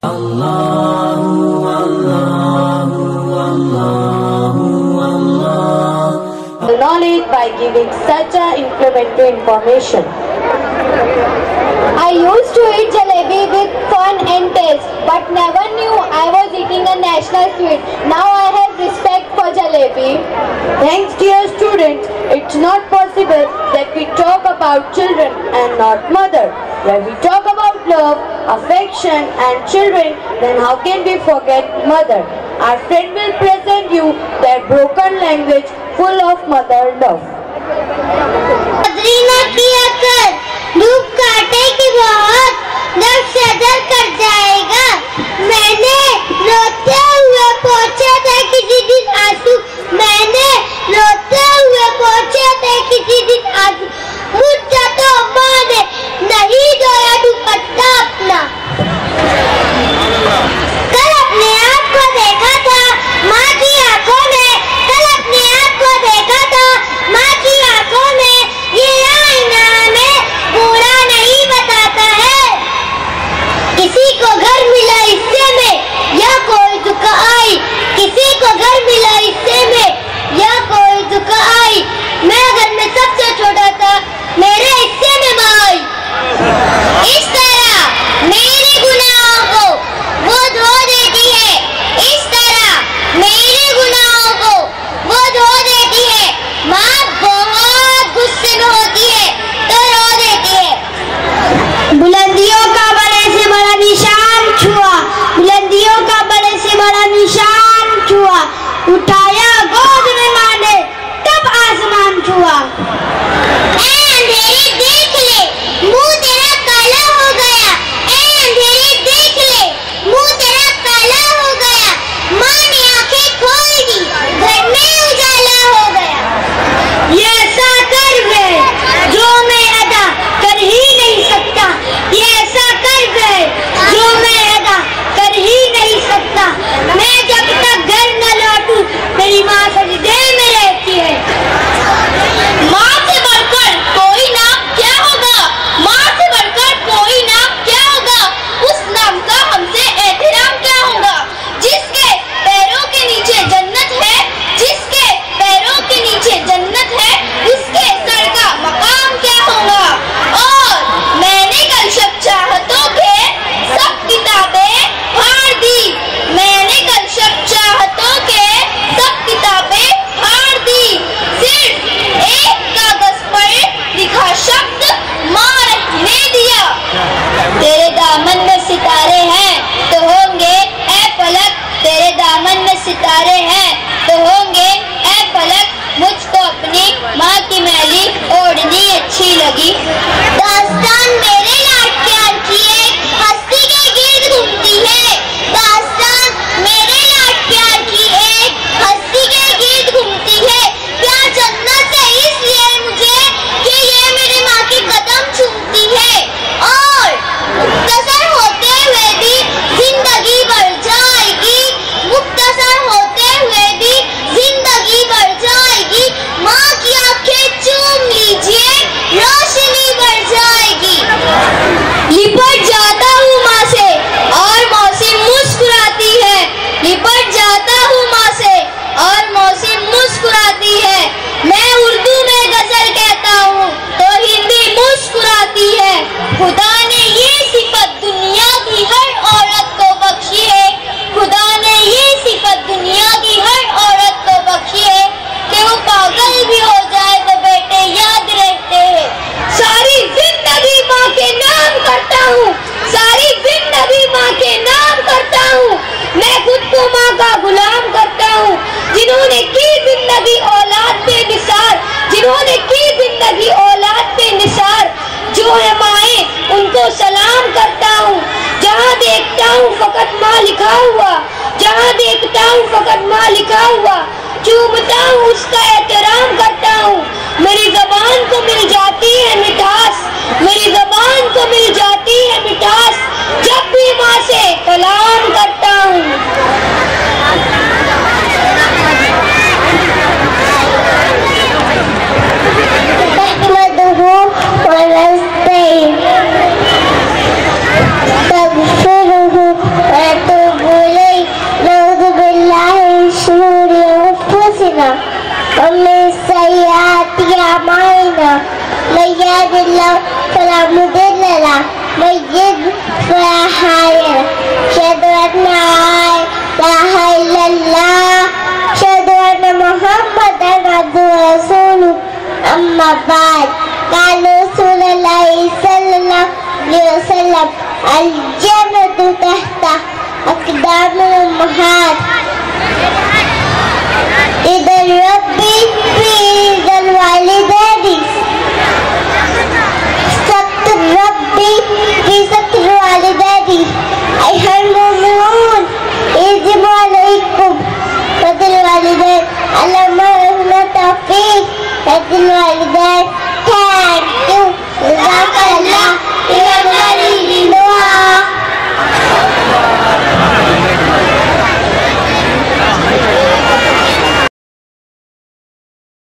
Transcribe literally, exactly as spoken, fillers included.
Allahu, Allahu, Allahu, Allah. Knowledge by giving such a implementary information. I used to eat jalebi with fun and taste, but never knew I was eating a national sweet. Now I have respect for jalebi. Thanks, dear students, it's not possible that we talk about children and not mother. When we talk about love, affection and children, then how can we forget mother? Our friend will present you their broken language full of mother love. धूप काटेगी बहुत, जब सजल कर जाएगा। मैंने रोते हुए पोंछे थे किसी दिन आंसू, मैंने रोते हुए पोंछे थे किसी दिन आंसू। मुझे तो माँ ने नहीं धोया दुपट्टा अपना। कल अपने आप को देखा था माँ की आंखों में, कल अपने आप को देखा था माँ की आंखों में। ये आईना में बुरा नहीं बताता है। किसी को घर मिला हिस्से में या कोई दुख आई, किसी को घर मिला हिस्से में या कोई दुख आई। मैं घर में सबसे छोटा था, मेरे हिस्से में माँ आई। इस तरह मेरे गुनाहों को वो धो देती है, इस तरह मेरे गुनाहों को वो धो देती है। माँ बहुत गुस्से में होती है तो रो देती है। बुलंदियों का बड़े से बड़ा निशान छुआ, बुलंदियों का बड़े से बड़ा निशान छुआ। उठाया गोद में माँ ने तब आसमान छुआ। ऐ अंधेरे देख ले, मुंह तेरा काला हो गया। ऐ अंधेरे देख ले, मुंह तेरा काला हो गया। माँ ने आंखें खोल दी, घर में उजाला हो गया। ये ऐसा कर्ज है जो मैं अदा कर ही नहीं सकता, ये ऐसा कर्ज है जो मैं अदा कर ही नहीं सकता। मैं जब तक घर न लौटूं मेरी माँ सजदे में रहती है। माँ से बढ़कर कोई नाम क्या होगा, माँ से बढ़कर कोई नाम क्या होगा। उस नाम का हमसे एहतराम क्या होगा, जिसके पैरों के नीचे जन्नत है, जिसके पैरों के नीचे जन्नत है, उसके सर का मकाम क्या होगा। और मैंने कल शब चाहतों के सब किताबें फाड़ दी, मैंने कल शब चाहतों के सब किताबें फाड़ दी। सिर्फ एक कागज पर लिखा शब्द माँ रहने दिया। तेरे दामन में सितारे हैं तो होंगे ऐ पलक, तेरे दामन में सितारे हैं तो होंगे ऐ पलक। मुझको अपनी माँ की मैली ओढ़नी अच्छी लगी। दास्तान मेरे लाड प्यार की एक हस्ती के गिर्द घूमती है, दास्तान मेरे लाड प्यार की एक हस्ती के गिर्द घूमती है। प्यार जन्नत है इसलिए मुझे कि ये मेरी माँ की कदम चूमती है। और मुख्तसर होते हुए भी जिंदगी बढ़ जाएगी, मुख्तसर होते हुए भी जिंदगी बढ़ जाएगी। माँ की आंखें चूम लीजिए, रोशनी बढ़ जाएगी। लिपट जाता हूँ माँ से और मौसी मुस्कुराती है, लिपट जाता हूँ माँ से और मौसी मुस्कुराती है। मैं उर्दू में गजल कहता हूँ तो हिंदी मुस्कुराती है। खुदा ने ये सिफत दुनिया की हर औरत को बख्शी है, खुदा ने ये सिफत दुनिया की हर औरत को बख्शी है कि वो पागल भी हो जाए तो बेटे याद रहते हैं। सारी जिंदगी माँ के नाम करता हूँ, सारी जिंदगी माँ के नाम करता हूँ। मैं खुद को माँ का गुलाम करता हूँ। जिन्होंने की जिंदगी औलाद पे निसार, जिन्होंने की जिंदगी औलाद पे निसार, जो है माए उनको सलाम करता हूँ। जहाँ देखता हूँ फकत माँ लिखा हुआ, जहाँ देखता हूँ फकत माँ लिखा हुआ, चूमता हूँ उसका एहतराम करता हूँ। मेरी ज़बान को मिल जाती है मिठास, मेरी ज़बान को मिल जाती है मिठास, जब भी माँ से कलाम करता हूँ। तब फिर له من يهد الله فلا مضل له من يضلل فلا هادي له أشهد أن لا إله إلا الله أشهد أن محمدا عبده ورسوله أما بعد قال رسول الله صلى الله عليه وسلم الجنة تحت أقدام الأمهات رضا الرب في رضا الوالدين ستر الرب في ستر الوالدين أيها المؤمنون يجب عليكم رضا الوالدين اللهم ارزقنا التوفيق رضا الوالدين. Thank you. جزاك الله. إلى الغريب.